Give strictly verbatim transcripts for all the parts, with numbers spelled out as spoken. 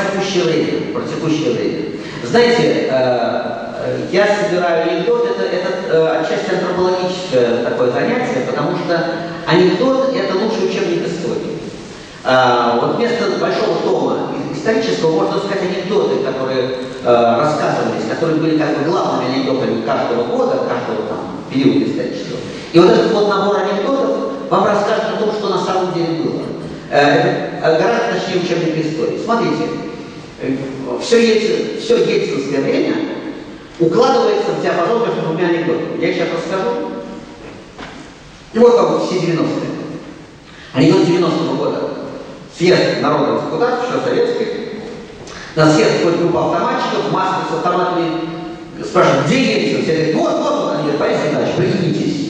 текущий рейтинг, про текущий рейтинг. Знаете, э, я собираю анекдот, это, это э, отчасти антропологическое такое занятие, потому что анекдот — это лучший учебник истории. Э, вот вместо большого тома исторического можно сказать анекдоты, которые э, рассказывались, которые были как бы главными анекдотами каждого года, каждого там периода исторического. И вот этот вот набор анекдотов вам расскажет о том, что на самом деле было. Это гораздо точнее учебник истории. Смотрите, все, Ельцин, все ельцинское время укладывается в диапазон между двумя анекдотами. Я сейчас расскажу. И вот вам все девяностые. Анекдот девяностого года. Съезд народных депутатов, еще советских. На съезд входит группа автоматчиков, маски с автоматами. Спрашивают, где Ельцин? Все говорят, вот, вот. Они говорят, Борис Николаевич, прикинитесь.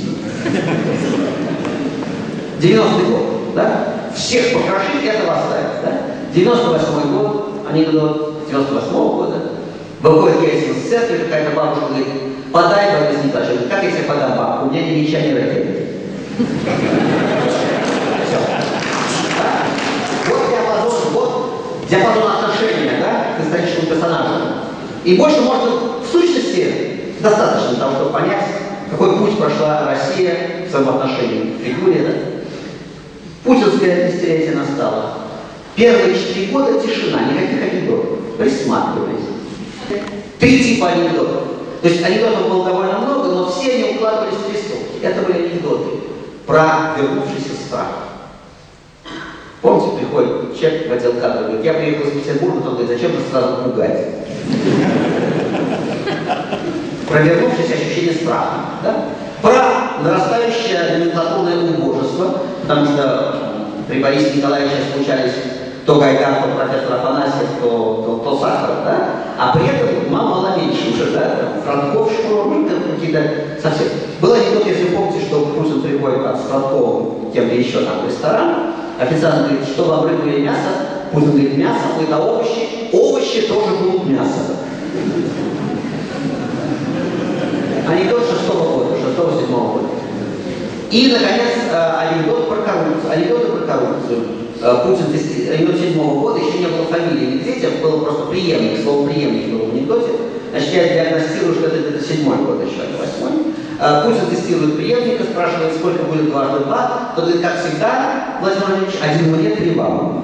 девяностый год, да? Всех покрошить, этого оставить, да? девяносто восьмой год, анекдот девяносто восьмого года. Выходит Ельцин с церкви, какая-то бабушка говорит, подай, Борис Николаевич. Как я тебе подам бабку? У меня ни меча, ни ракеты. Вот диапазон, вот диапазон отношения, да, к историческому персонажу. И больше можно, в сущности, достаточно для того, чтобы понять, какой путь прошла Россия в своем отношении к фигуре, да? Путинское десятилетие настало. Первые четыре года тишина, никаких анекдотов. Присматривались. Три типа анекдотов. То есть анекдотов было довольно много, но все они укладывались в листовки. Это были анекдоты про вернувшийся страх. Помните, приходит человек в отдел кадров, говорит, я приехал из Петербурга, он говорит, зачем нас сразу пугать? Про вернувшееся ощущение страха. Да? Про нарастающее номенклатурное убожество, потому что при Борисе Николаевиче случались то Гайдар, то профессор Афанасьев, то, то, то Сахаров, да? А при этом мало-мало меньше уже, да? Франков, Шкуров, какие-то совсем. Был анекдот, если помните, что Путин приходит там, с Франковым, кем-то еще там в ресторан, официант говорит, что вам рыбу или мясо? Путин говорит, мясо, это овощи, овощи тоже будут мясо. Анекдот шестого года, шестого-седьмого года. И, наконец, анекдот про коррупцию. Анекдоты про коррупцию. Путин, анекдот седьмого года, еще не было фамилии Медведев, было просто преемник, слово преемник было в анекдоте. Значит, я диагностирую, что это где-то седьмой год еще, а не восьмой. Путин тестирует преемника, спрашивает, сколько будет дважды два. Тот говорит, как всегда, Владимир Владимирович, один мне, три вам.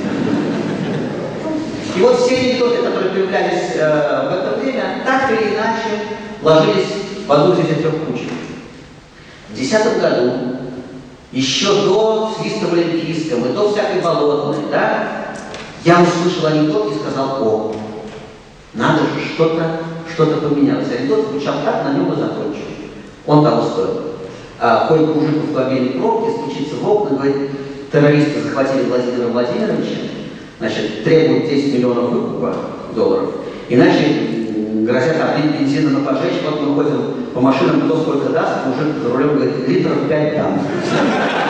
И вот все анекдоты, которые появлялись э, в это время, так или иначе ложились в одну из этих трех кучек. В две тысячи десятом году, еще до свиста в Олимпийском и до всякой болотной, да, я услышал анекдот и сказал, о, надо же, что-то что-то поменялось. Анекдот звучал так, на нем и закончил. Он того стоил. А, ходит мужик в автомобильной пробке, стучится в окна, говорит, террористы захватили Владимира Владимировича, значит, требуют десять миллионов выкупа долларов, иначе грозят облить бензина на поджечь. Вот мы ходим по машинам, кто сколько даст, мужик за рулем говорит, литров пять дам.